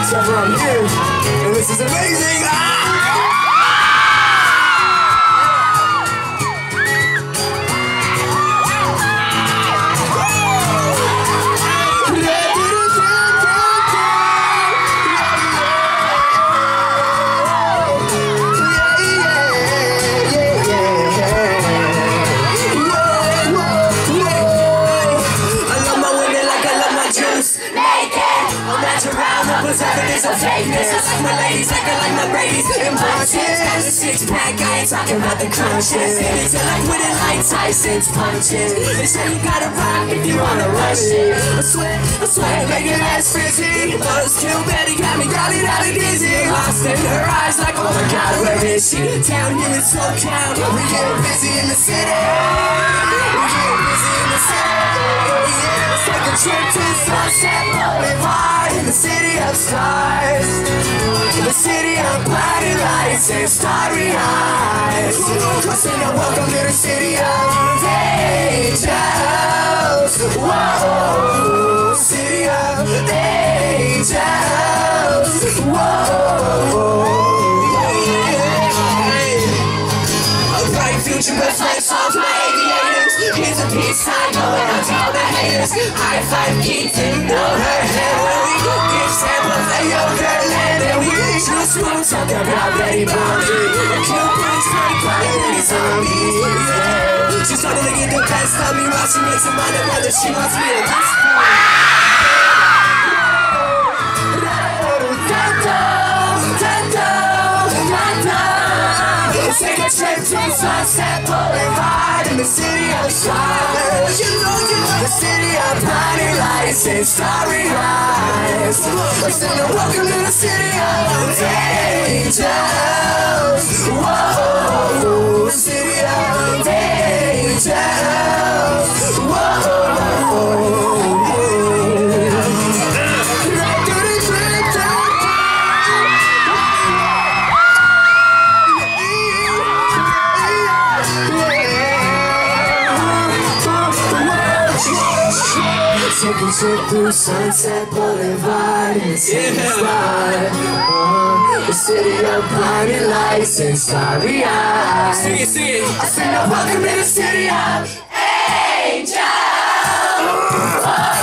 Except I'm here, and this is amazing. Evidence of fakeness. I like my ladies like I like my Brady's and bunches. Got a six-pack, I ain't talking about the crunches. Niggas are like with it like Tyson's punches. They say you gotta rock if you wanna rush it. I swear, make it last frizzy. Buzzkill Betty got me dizzy. Lost in her eyes like, oh my god, where is she? Down here in SoCal, we getting busy in the city. We getting busy in the city. Yeah, let's take a trip to Sunset Boulevard in the city of stars, the city of party lights and starry eyes. Listen and welcome to the city of angels. Whoa, city of angels. Whoa, a bright future reflects off my aviators. Here's a peace sign going out to all the haters. High five Keith and know her head when we give samples of your girl land. And we just won't talk about Betty Bounty. Kill Prince Frank, Crying zombies. She's starting to get the best of me while she makes a mind of whether she wants me to last. Take a trip to Sunset Boulevard in the city of stars. The city of party lights and starry eyes. Listen and welcome to the city of angels. Whoa, city of angels. Whoa. Take a trip through Sunset Boulevard in the city of stars. The city of party lights and starry eyes. Sing it, sing it. I said, welcome to the city of angels.